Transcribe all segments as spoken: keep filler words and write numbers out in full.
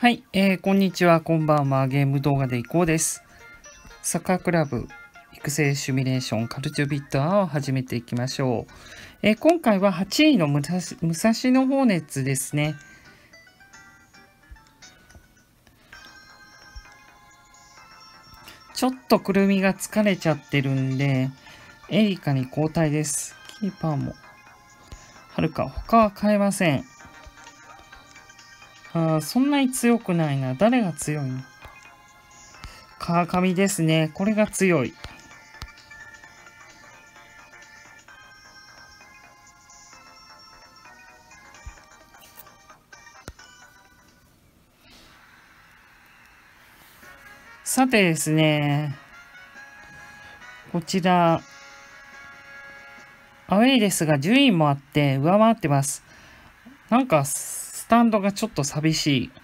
はい、えー、こんにちは、こんばんは。ゲーム動画でいこうです。サッカークラブ育成シミュレーションカルチュビットアを始めていきましょう。えー、今回ははちいの武蔵武蔵野ホーネッツですね。ちょっとくるみが疲れちゃってるんで、エリカに交代です。キーパーも。はるか、他は変えません。あー、そんなに強くないな。誰が強いの？川上ですね。これが強い。さてですね、こちら、アウェイですが順位もあって上回ってます。なんかスタンドがちょっと寂しい。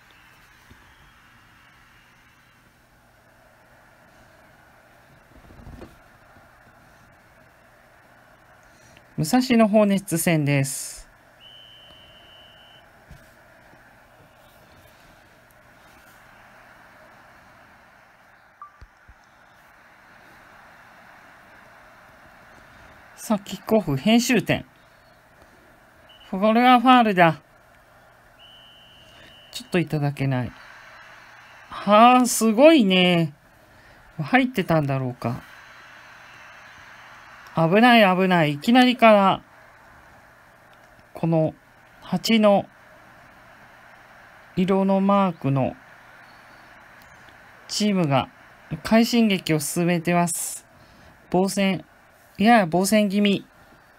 武蔵野ホーネッツ戦です。さあ、キックオフ、編集点。これはファールだ。ちょっといただけない。はあ、すごいね。入ってたんだろうか。危ない危ない。いきなりから、このはちの色のマークのチームが快進撃を進めてます。防戦、いやや防戦気味。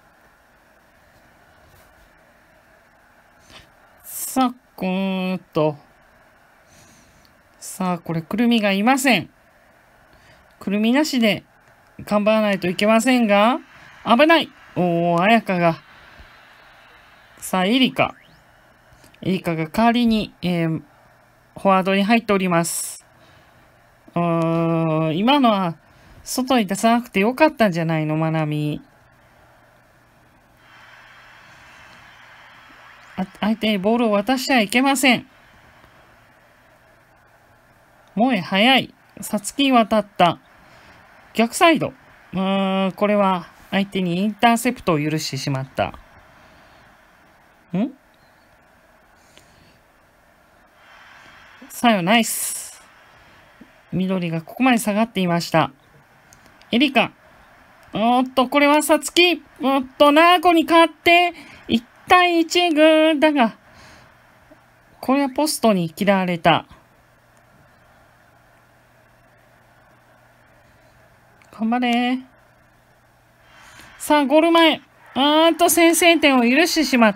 さあ、こーんと。さあ、これ、くるみがいません。くるみなしで頑張らないといけませんが、危ない。おー、綾香が。さあ、エリカ。エリカが代わりに、えー、フォワードに入っております。うーん、今のは、外に出さなくてよかったんじゃないの、まなみ。相手にボールを渡してはいけません。もえ、早い。さつきに渡った。逆サイド。うーん、これは相手にインターセプトを許してしまった。ん？さよ、ナイス。緑がここまで下がっていました。エリカ。おっと、これはさつき。おっと、ナーゴに勝って、いち対いちグだが、これはポストに嫌われた。頑張れ。さあ、ゴール前。あーっと、先制点を許してしまった。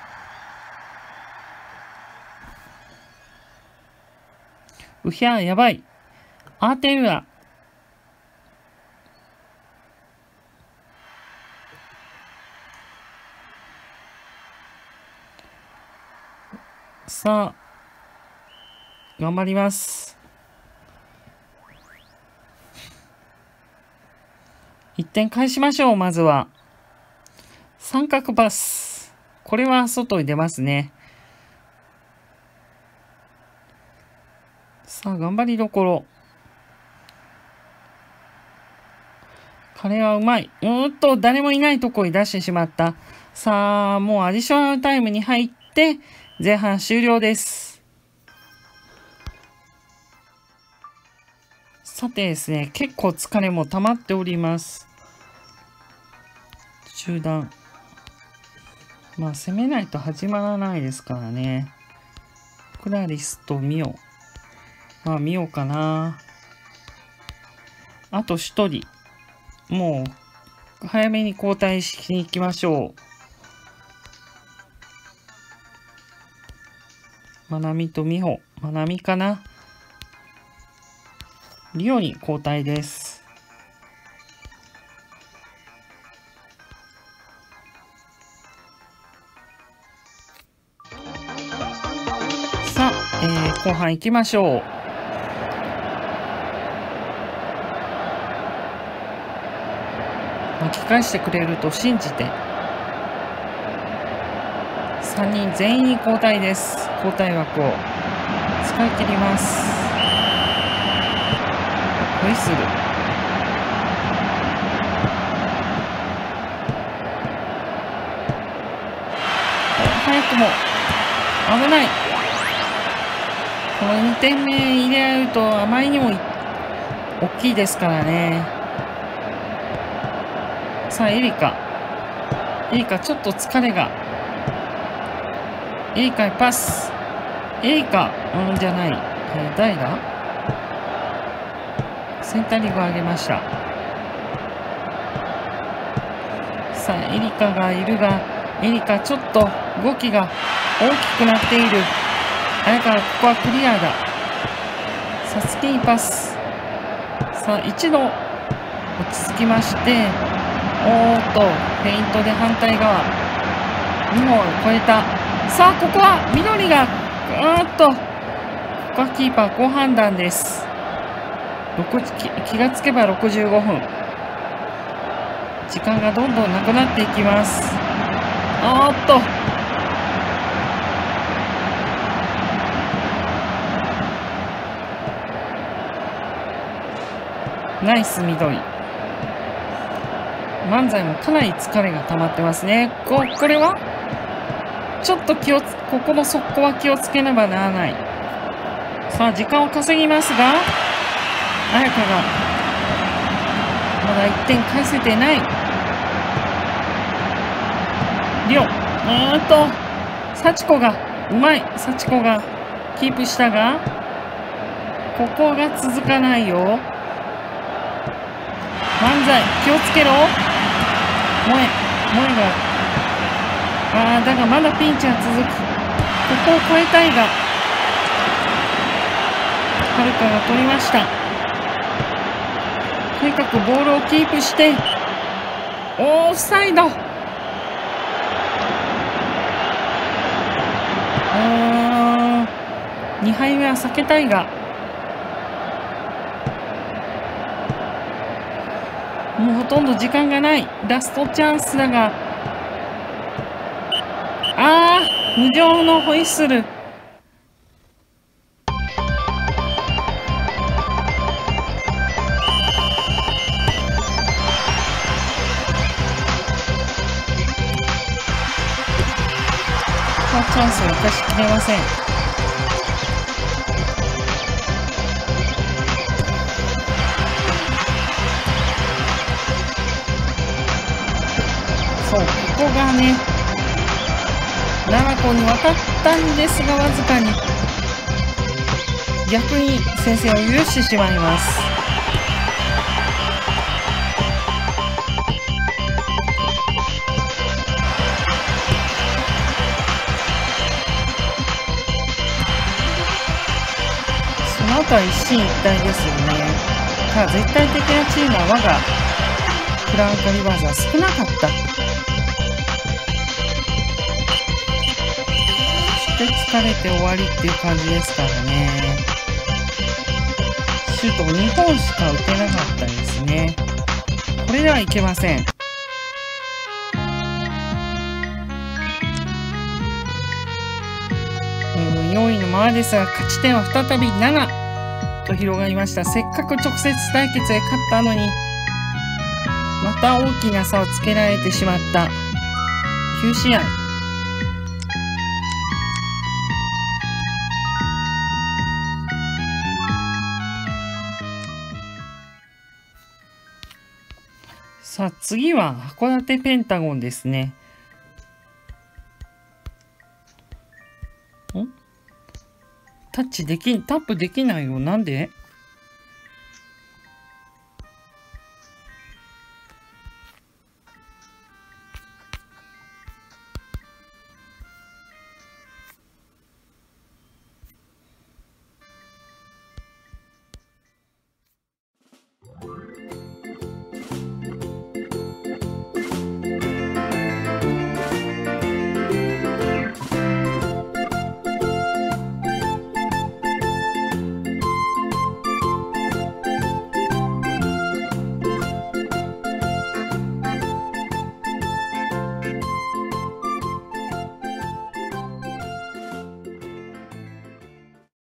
うひゃー、やばい。アーテルア。さあ、頑張ります。いってん返しましょう、まずは。三角パス。これは外に出ますね。さあ、頑張りどころ。彼はうまい。うーっと、誰もいないとこに出してしまった。さあ、もうアディショナルタイムに入って、前半終了です。さてですね、結構疲れも溜まっております。中断。まあ、攻めないと始まらないですからね。クラリスとミオ。まあ、ミオかな。あと一人。もう、早めに交代しに行きましょう。まなみとみほ。まなみかな。リオに交代です。さあ、えー、後半行きましょう。巻き返してくれると信じて。さんにん全員に交代です。交代枠を。 使い切ります。ホイッスル。早くも危ない。このにてんめ入れ合うとあまりにも大きいですからね。さあエリカエリカちょっと疲れが。エリカにパス。エリカうんじゃない、えー、誰だ。センタリングを上げました。さあエリカがいるが、エリカちょっと動きが大きくなっている。綾香、ここはクリアだ。サツキにパス。さあ一度落ち着きまして、おーっとフェイントで反対側にほん超えた。さあここは緑がうーっと、ここはキーパー好判断です。気, 気がつけばろくじゅうごふん。時間がどんどんなくなっていきます。おーっとナイス緑。漫才もかなり疲れが溜まってますね。ここれはちょっと気をつここも速攻は気をつけねばならない。さあ時間を稼ぎますが、綾香がまだいってん返せてない。リオうーんと幸子がうまい。幸子がキープしたが、ここが続かないよ。漫才気をつけろ。萌え萌えがあーだがまだピンチは続く。ここを超えたいが、はるかが取りました。とにかくボールをキープして、オフサイド。うーんにはいめは避けたいが、もうほとんど時間がない。ラストチャンスだが、あー無情のホイッスル。チャンスを生かしきれません。そう、ここがねななこに渡ったんですが、わずかに逆に先制を許してしまいます。その後は一進一退ですよね。ただ絶対的なチームは我がクラウンカリバーズは少なかった。そして疲れて終わりっていう感じですからね。シュートをにほんしか打てなかったですね。これではいけません。よんいのままですが、勝ち点は再びななと広がりました。せっかく直接対決で勝ったのに、また大きな差をつけられてしまったきゅうしあい。さあ次は函館ペンタゴンですね。んタッチできん、タップできないよ。なんで？